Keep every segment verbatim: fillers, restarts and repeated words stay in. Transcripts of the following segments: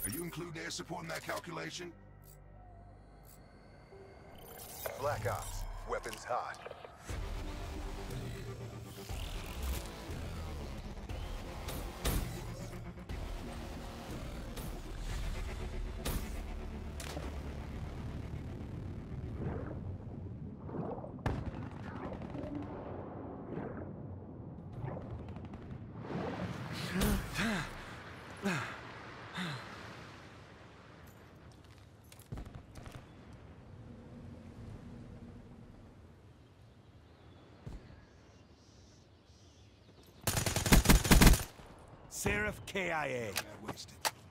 Are you including air support in that calculation? Black Ops. Weapons hot. Seraph K I A. I wasted.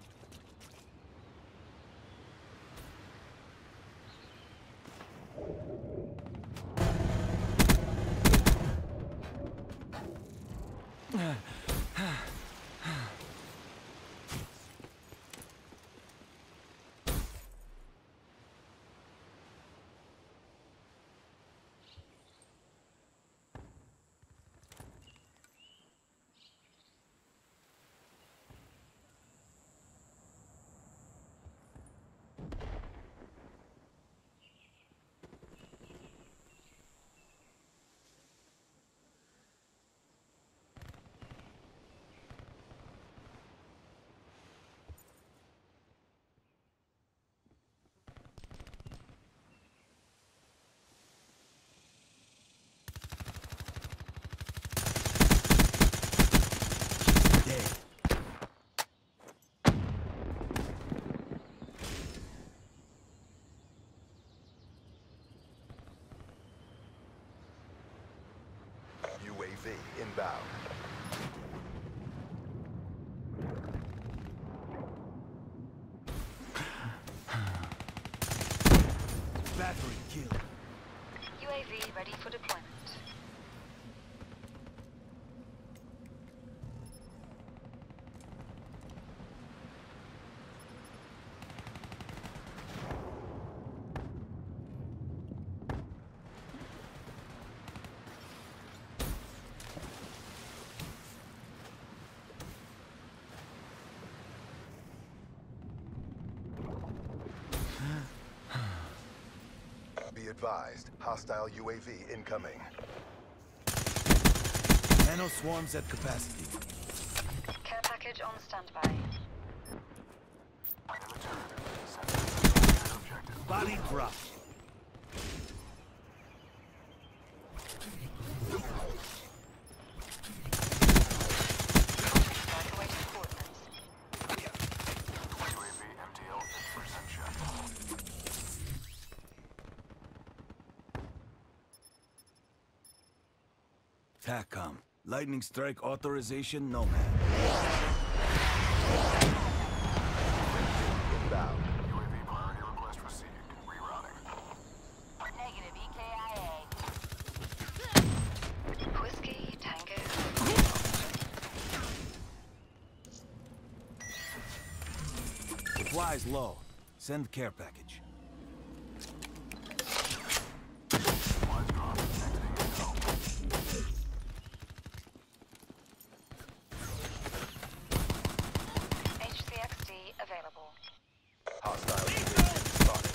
U A V inbound. Battery killed. U A V ready for deployment. Be advised, hostile U A V incoming. Nano swarms at capacity. Care package on standby. Body drop. Awaiting coordinates. U A V M T L fifty percent check. TACCOM. Lightning strike authorization, Nomad. Inbound. U A V priority request received. Rerouting. Negative E K I A. Whiskey, Tango. Supplies low. Send care package. Supplies dropped. Exiting Intel. H C X D available. Hostile U A V spotted.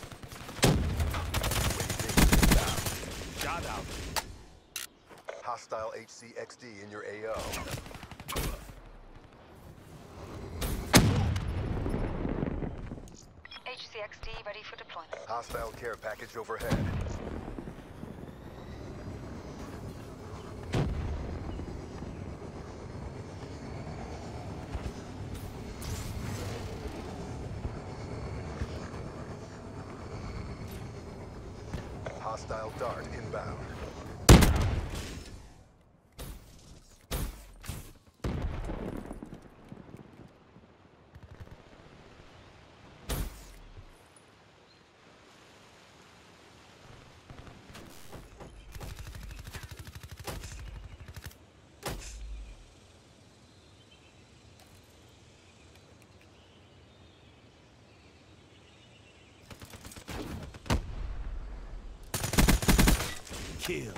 U A V inbound. Shot out. Hostile H C X D in your A O. H C X D ready for deployment. Hostile care package overhead. Hostile dart inbound. Kill.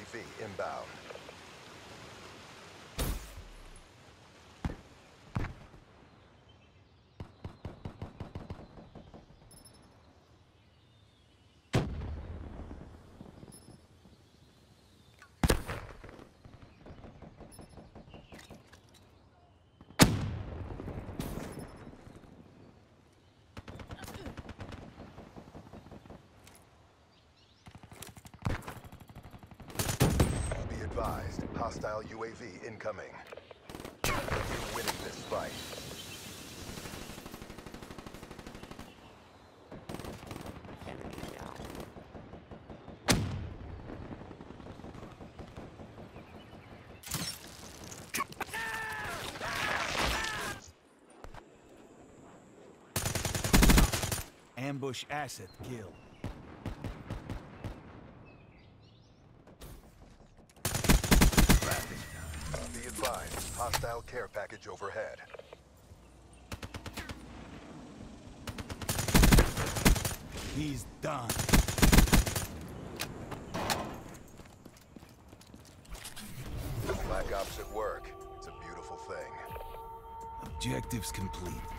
V inbound. Advised, hostile U A V incoming. You're winning this fight. Ambush asset killed. Be advised, hostile care package overhead. He's done. Black Ops at work. It's a beautiful thing. Objectives complete.